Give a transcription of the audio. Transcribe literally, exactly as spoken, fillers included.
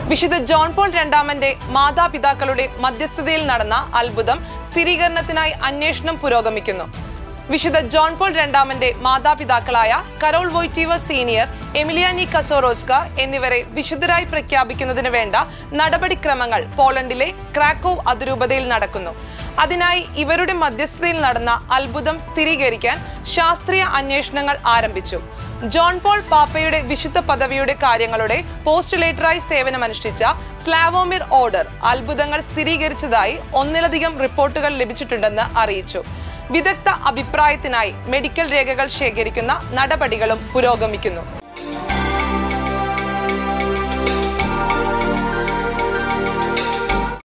വിശുദ്ധ John Paul രണ്ടാമന്റെ മാതാപിതാക്കളുടെ മധ്യസ്ഥതയിൽ നടന്ന അത്ഭുതം സ്ഥിരീകരണത്തിനായി അന്വേഷണം പുരോഗമിക്കുന്നു. വിശുദ്ധ ജോൺ പോൾ രണ്ടാമന്റെ മാതാപിതാക്കളായ കരോൾ വോയ്റ്റീവ സീനിയർ, എമിലിയാനി കസോറോസ്ക എന്നിവരെ വിശുദ്ധരായി പ്രഖ്യാപിക്കുന്നതിന് വേണ്ട നടപടിക്രമങ്ങൾ പോളണ്ടിലെ ക്രാക്കോവ് അതിരൂപതയിൽ നടക്കുന്നു. അതിനായി ഇവരുടെ മധ്യസ്ഥതയിൽ നടന്ന അത്ഭുതം സ്ഥിരീകരിക്കാൻ ശാസ്ത്രീയ അന്വേഷണങ്ങൾ ആരംഭിച്ചു. ജോൺ പോൾ പാപ്പയുടെ വിശുദ്ധ പദവിയുടെ കാര്യങ്ങളുടെ പോസ്റ്റുലേറ്ററായി സേവനമനുഷ്ഠിച്ച സ്ലാവോമിർ ഓർഡർ അത്ഭുതങ്ങൾ സ്ഥിരീകരിച്ചതായി ഒന്നിലധികം റിപ്പോർട്ടുകൾ ലഭിച്ചിട്ടുണ്ടെന്ന് അറിയിച്ചു. വിദഗ്ധ അഭിപ്രായത്തിനായി മെഡിക്കൽ രേഖകൾ ശേഖരിക്കുന്ന നടപടികളും പുരോഗമിക്കുന്നു.